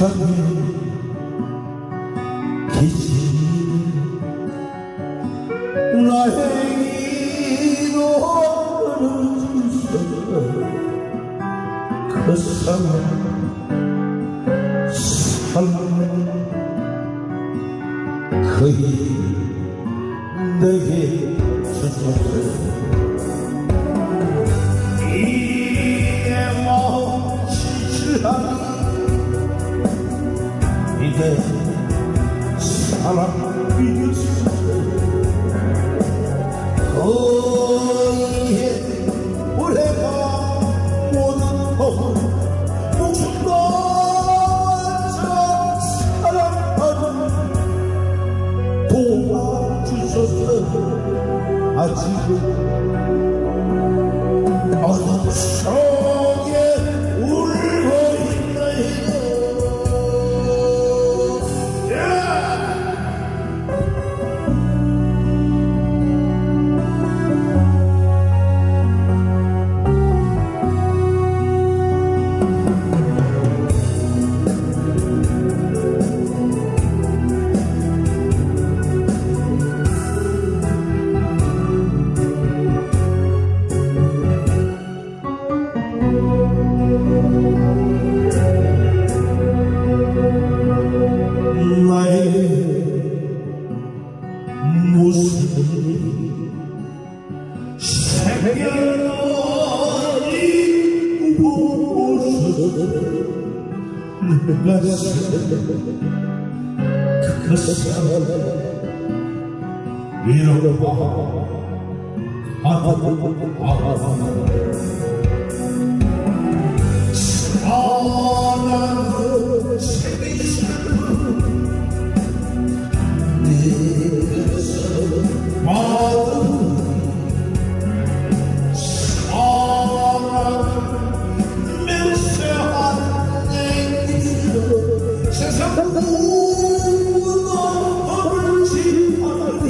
세상에 계시는 나의 이도를 주셔서 그 사랑 그이 내게 주셨어 이내 마음 실실하니 이제 사랑 믿으시소 거기에 올해가 모든 법을 목숨과 도와주셔서 아직은 어둠 속에 울고 있네요. 생겨나니 무엇을 내가 그 사랑을 잃어봐 사랑을 새기시는 내 마음 세상 누구도 없지 않으니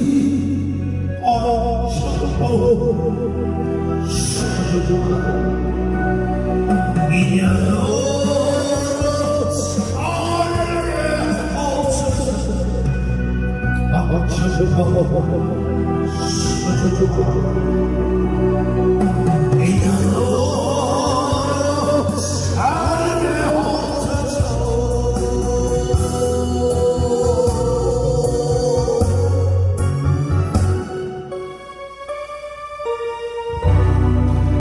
미련으로 사랑에 없어서